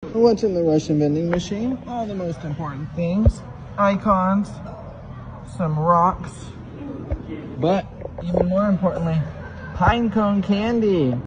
What's in the Russian vending machine? All the most important things. Icons, some rocks, but even more importantly, pine cone candy.